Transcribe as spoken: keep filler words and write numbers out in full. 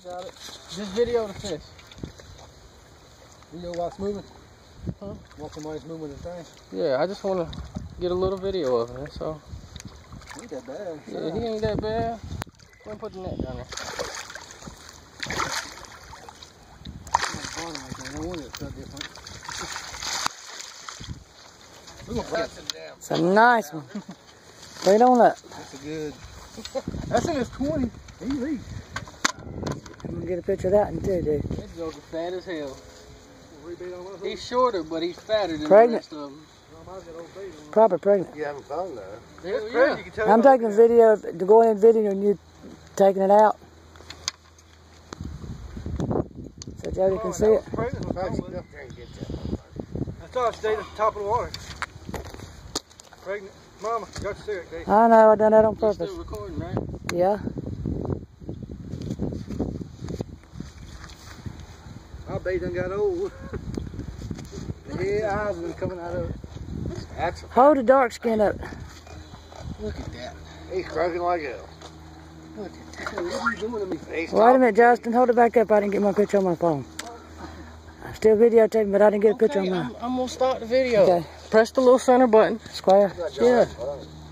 got it. Just video the fish. Video while it's moving? Huh? While somebody's moving the thing? Yeah, I just want to get a little video of it, that's all. He ain't that bad. Yeah, he ain't that bad. Go ahead and put the net down there. It's a nice one. Wait on that. That's a good. That's in his twenty. He reached. I'm gonna get a picture of that one too, dude. That joker's fat as hell. He's shorter, but he's fatter than Pregnant. the rest of them. Probably pregnant. You having fun though? Hell yeah. You can tell I'm taking a video of to go in video and you taking it out. So Jody can see it. I saw it stayed at the top of the water. Pregnant. Mama, got to see it, Dave. I know, I done that on You're purpose. still recording, right? Yeah. My baby done got old. The head eyes been coming out of it. That's a Hold the dark skin up. Look at that. He's croaking like hell. Look at that. What are you doing to me? He's Wait a minute, Justin. Hold it back up. I didn't get my picture on my phone. I'm still videotaping, but I didn't get a picture Okay, on mine. I'm, I'm gonna start the video. Okay. Press the little center button. Square. Yeah.